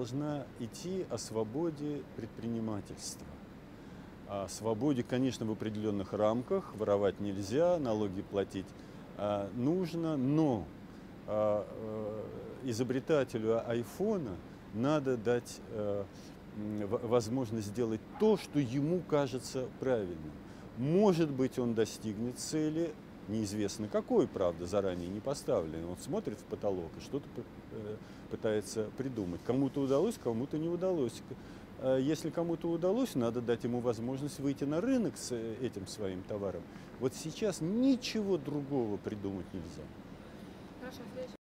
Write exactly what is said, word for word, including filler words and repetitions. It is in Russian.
Должна идти о свободе предпринимательства. О свободе, конечно, в определенных рамках. Воровать нельзя, налоги платить а, нужно, но а, а, изобретателю айфона надо дать а, возможность сделать то, что ему кажется правильным. Может быть, он достигнет цели, неизвестно какой, правда, заранее не поставленной. Он смотрит в потолок и что-то пытается придумать. Кому-то удалось, кому-то не удалось. Если кому-то удалось, надо дать ему возможность выйти на рынок с этим своим товаром. Вот сейчас ничего другого придумать нельзя. Хорошо.